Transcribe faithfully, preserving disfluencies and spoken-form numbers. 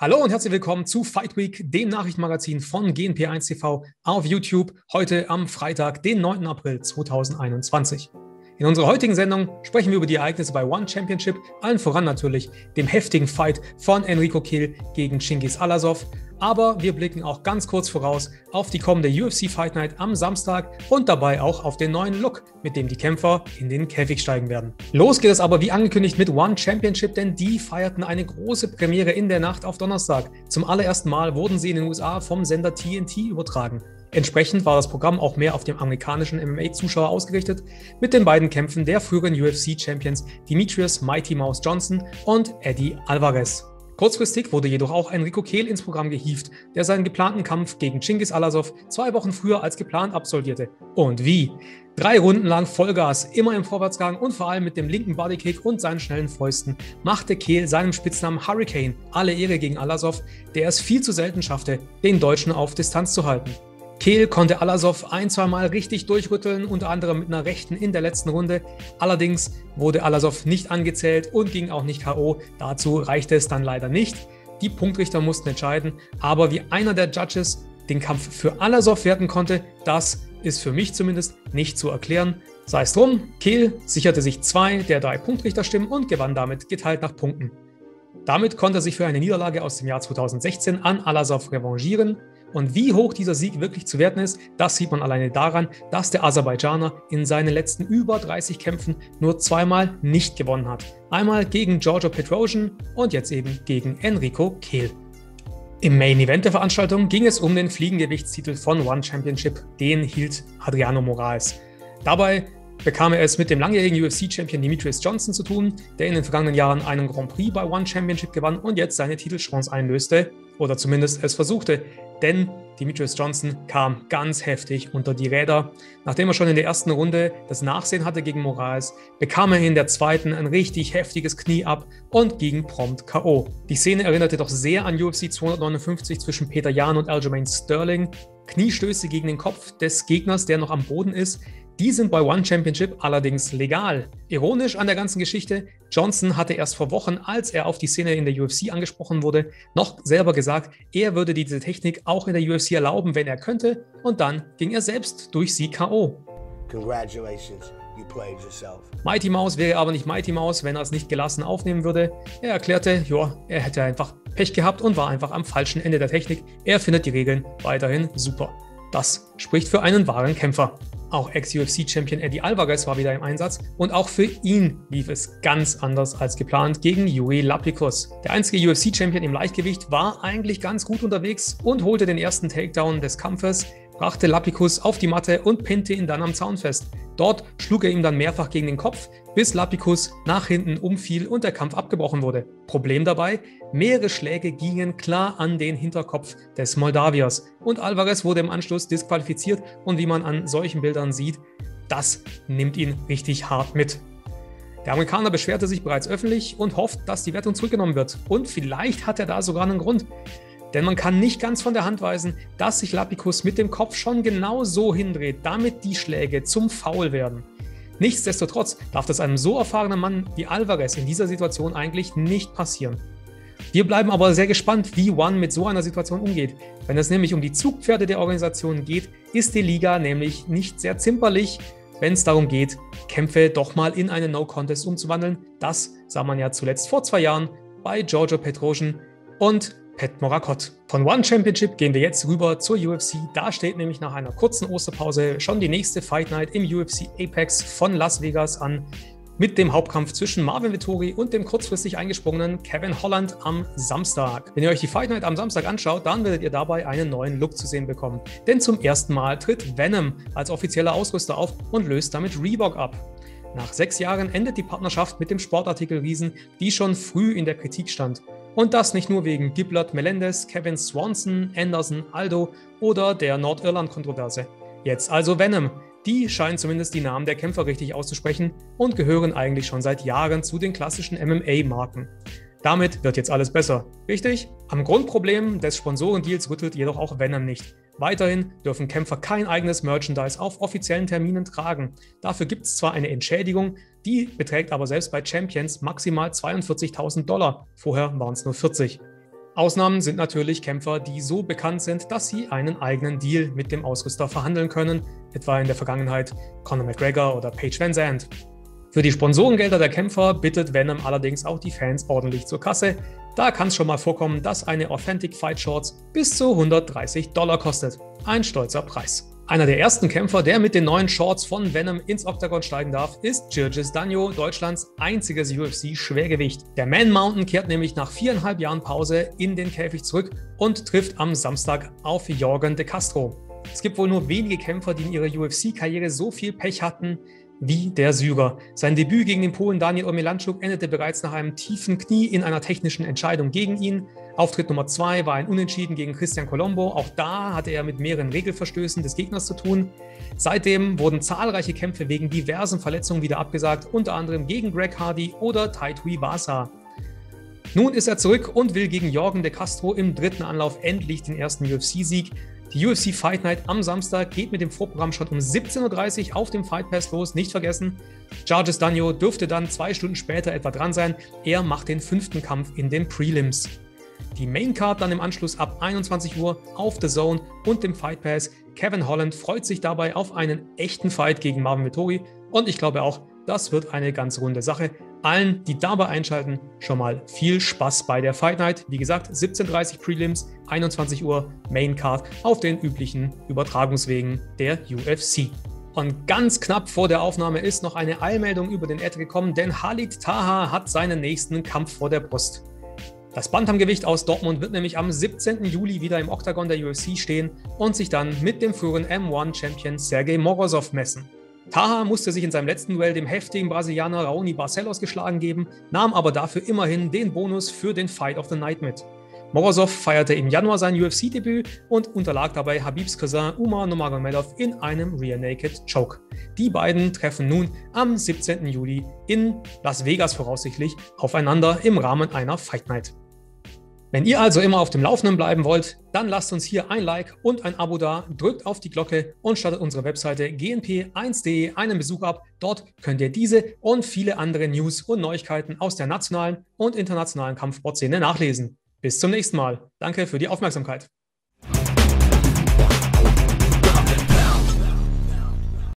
Hallo und herzlich willkommen zu Fight Week, dem Nachrichtenmagazin von G N P eins T V auf YouTube, heute am Freitag, den neunten April zweitausendeinundzwanzig. In unserer heutigen Sendung sprechen wir über die Ereignisse bei One Championship, allen voran natürlich dem heftigen Fight von Enrico Kehl gegen Cengiz Alasov. Aber wir blicken auch ganz kurz voraus auf die kommende U F C Fight Night am Samstag und dabei auch auf den neuen Look, mit dem die Kämpfer in den Käfig steigen werden. Los geht es aber wie angekündigt mit One Championship, denn die feierten eine große Premiere in der Nacht auf Donnerstag. Zum allerersten Mal wurden sie in den U S A vom Sender T N T übertragen. Entsprechend war das Programm auch mehr auf den amerikanischen M M A-Zuschauer ausgerichtet, mit den beiden Kämpfen der früheren U F C-Champions Demetrius Mighty Mouse Johnson und Eddie Alvarez. Kurzfristig wurde jedoch auch Enrico Kehl ins Programm gehievt, der seinen geplanten Kampf gegen Cengiz Alasov zwei Wochen früher als geplant absolvierte. Und wie? Drei Runden lang Vollgas, immer im Vorwärtsgang und vor allem mit dem linken Bodykick und seinen schnellen Fäusten machte Kehl seinem Spitznamen Hurricane alle Ehre gegen Alasov, der es viel zu selten schaffte, den Deutschen auf Distanz zu halten. Kehl konnte Alasov ein-, zweimal richtig durchrütteln, unter anderem mit einer rechten in der letzten Runde. Allerdings wurde Alasov nicht angezählt und ging auch nicht K O. Dazu reichte es dann leider nicht. Die Punktrichter mussten entscheiden, aber wie einer der Judges den Kampf für Alasov werten konnte, das ist für mich zumindest nicht zu erklären. Sei es drum, Kehl sicherte sich zwei der drei Punktrichterstimmen und gewann damit geteilt nach Punkten. Damit konnte er sich für eine Niederlage aus dem Jahr zweitausendsechzehn an Alasov revanchieren. Und wie hoch dieser Sieg wirklich zu werten ist, das sieht man alleine daran, dass der Aserbaidschaner in seinen letzten über dreißig Kämpfen nur zweimal nicht gewonnen hat. Einmal gegen Giorgio Petrosyan und jetzt eben gegen Enrico Kehl. Im Main Event der Veranstaltung ging es um den Fliegengewichtstitel von One Championship, den hielt Adriano Moraes. Dabei bekam er es mit dem langjährigen U F C-Champion Demetrius Johnson zu tun, der in den vergangenen Jahren einen Grand Prix bei One Championship gewann und jetzt seine Titelchance einlöste, oder zumindest es versuchte. Denn Demetrius Johnson kam ganz heftig unter die Räder. Nachdem er schon in der ersten Runde das Nachsehen hatte gegen Moraes, bekam er in der zweiten ein richtig heftiges Knie ab und ging prompt K O. Die Szene erinnerte doch sehr an U F C zweihundertneunundfünfzig zwischen Peter Yan und Aljamain Sterling. Kniestöße gegen den Kopf des Gegners, der noch am Boden ist. Die sind bei One Championship allerdings legal. Ironisch an der ganzen Geschichte, Johnson hatte erst vor Wochen, als er auf die Szene in der U F C angesprochen wurde, noch selber gesagt, er würde diese Technik auch in der U F C erlauben, wenn er könnte, und dann ging er selbst durch sie K O. Congratulations, you played yourself. Mighty Mouse wäre aber nicht Mighty Mouse, wenn er es nicht gelassen aufnehmen würde. Er erklärte, ja, er hätte einfach Pech gehabt und war einfach am falschen Ende der Technik. Er findet die Regeln weiterhin super. Das spricht für einen wahren Kämpfer. Auch Ex-U F C-Champion Eddie Alvarez war wieder im Einsatz und auch für ihn lief es ganz anders als geplant gegen Jiri Lapicus. Der einzige U F C-Champion im Leichtgewicht war eigentlich ganz gut unterwegs und holte den ersten Takedown des Kampfes, brachte Lapicus auf die Matte und pinnte ihn dann am Zaun fest. Dort schlug er ihm dann mehrfach gegen den Kopf, bis Lapicus nach hinten umfiel und der Kampf abgebrochen wurde. Problem dabei: mehrere Schläge gingen klar an den Hinterkopf des Moldawiers und Alvarez wurde im Anschluss disqualifiziert und wie man an solchen Bildern sieht, das nimmt ihn richtig hart mit. Der Amerikaner beschwerte sich bereits öffentlich und hofft, dass die Wertung zurückgenommen wird und vielleicht hat er da sogar einen Grund. Denn man kann nicht ganz von der Hand weisen, dass sich Lapicus mit dem Kopf schon genau so hindreht, damit die Schläge zum Foul werden. Nichtsdestotrotz darf das einem so erfahrenen Mann wie Alvarez in dieser Situation eigentlich nicht passieren. Wir bleiben aber sehr gespannt, wie One mit so einer Situation umgeht. Wenn es nämlich um die Zugpferde der Organisation geht, ist die Liga nämlich nicht sehr zimperlich, wenn es darum geht, Kämpfe doch mal in einen No-Contest umzuwandeln. Das sah man ja zuletzt vor zwei Jahren bei Giorgio Petrosyan und Pat Morakot. Von One Championship gehen wir jetzt rüber zur U F C. Da steht nämlich nach einer kurzen Osterpause schon die nächste Fight Night im U F C Apex von Las Vegas an, mit dem Hauptkampf zwischen Marvin Vettori und dem kurzfristig eingesprungenen Kevin Holland am Samstag. Wenn ihr euch die Fight Night am Samstag anschaut, dann werdet ihr dabei einen neuen Look zu sehen bekommen. Denn zum ersten Mal tritt Venom als offizieller Ausrüster auf und löst damit Reebok ab. Nach sechs Jahren endet die Partnerschaft mit dem Sportartikelriesen, die schon früh in der Kritik stand. Und das nicht nur wegen Giblert Melendez, Kevin Swanson, Anderson, Aldo oder der Nordirland-Kontroverse. Jetzt also Venom. Die scheinen zumindest die Namen der Kämpfer richtig auszusprechen und gehören eigentlich schon seit Jahren zu den klassischen M M A-Marken. Damit wird jetzt alles besser, richtig? Am Grundproblem des Sponsorendeals rüttelt jedoch auch Venom nicht. Weiterhin dürfen Kämpfer kein eigenes Merchandise auf offiziellen Terminen tragen. Dafür gibt es zwar eine Entschädigung, die beträgt aber selbst bei Champions maximal zweiundvierzigtausend Dollar. Vorher waren es nur vierzig. Ausnahmen sind natürlich Kämpfer, die so bekannt sind, dass sie einen eigenen Deal mit dem Ausrüster verhandeln können, etwa in der Vergangenheit Conor McGregor oder Paige VanZant. Für die Sponsorengelder der Kämpfer bittet Venom allerdings auch die Fans ordentlich zur Kasse. Da kann es schon mal vorkommen, dass eine Authentic Fight Shorts bis zu hundertdreißig Dollar kostet. Ein stolzer Preis. Einer der ersten Kämpfer, der mit den neuen Shorts von Venom ins Oktagon steigen darf, ist Gilgeous Danjo, Deutschlands einziges U F C-Schwergewicht. Der Man Mountain kehrt nämlich nach viereinhalb Jahren Pause in den Käfig zurück und trifft am Samstag auf Yorgan De Castro. Es gibt wohl nur wenige Kämpfer, die in ihrer U F C-Karriere so viel Pech hatten wie der Syrer. Sein Debüt gegen den Polen Daniel Omielanczuk endete bereits nach einem tiefen Knie in einer technischen Entscheidung gegen ihn. Auftritt Nummer zwei war ein Unentschieden gegen Christian Colombo. Auch da hatte er mit mehreren Regelverstößen des Gegners zu tun. Seitdem wurden zahlreiche Kämpfe wegen diversen Verletzungen wieder abgesagt, unter anderem gegen Greg Hardy oder Tai Tuivasa. Nun ist er zurück und will gegen Yorgan De Castro im dritten Anlauf endlich den ersten U F C-Sieg. Die U F C Fight Night am Samstag geht mit dem Vorprogramm schon um siebzehn Uhr dreißig auf dem Fight Pass los, nicht vergessen. Gilgeous Danjo dürfte dann zwei Stunden später etwa dran sein. Er macht den fünften Kampf in den Prelims. Die Maincard dann im Anschluss ab einundzwanzig Uhr auf The Zone und dem Fight Pass. Kevin Holland freut sich dabei auf einen echten Fight gegen Marvin Vettori und ich glaube auch, das wird eine ganz runde Sache. Allen, die dabei einschalten, schon mal viel Spaß bei der Fight Night. Wie gesagt, siebzehn Uhr dreißig Prelims, einundzwanzig Uhr Maincard auf den üblichen Übertragungswegen der U F C. Und ganz knapp vor der Aufnahme ist noch eine Eilmeldung über den Äther gekommen, denn Khalid Taha hat seinen nächsten Kampf vor der Brust. Das Bantamgewicht aus Dortmund wird nämlich am siebzehnten Juli wieder im Oktagon der U F C stehen und sich dann mit dem früheren M eins Champion Sergey Morozov messen. Taha musste sich in seinem letzten Duell dem heftigen Brasilianer Raoni Barcelos geschlagen geben, nahm aber dafür immerhin den Bonus für den Fight of the Night mit. Morozov feierte im Januar sein U F C-Debüt und unterlag dabei Habibs Cousin Umar Nurmagomedov in einem Rear Naked Choke. Die beiden treffen nun am siebzehnten Juli in Las Vegas voraussichtlich aufeinander im Rahmen einer Fight Night. Wenn ihr also immer auf dem Laufenden bleiben wollt, dann lasst uns hier ein Like und ein Abo da, drückt auf die Glocke und startet unsere Webseite G N P eins punkt de einen Besuch ab. Dort könnt ihr diese und viele andere News und Neuigkeiten aus der nationalen und internationalen Kampfsportszene nachlesen. Bis zum nächsten Mal. Danke für die Aufmerksamkeit.